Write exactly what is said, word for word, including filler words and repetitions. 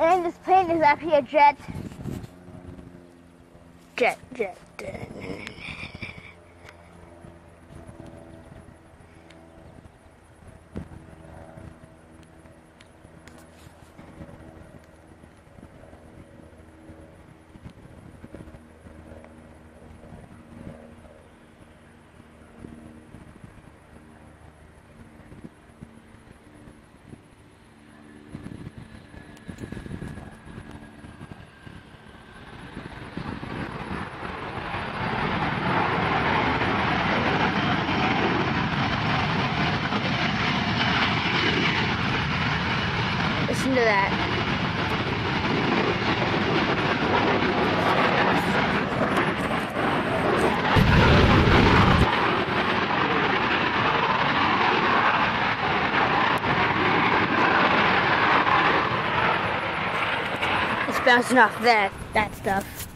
And this plane is actually a jet. Jet, jet. Listen to that. It's bouncing off that, that stuff.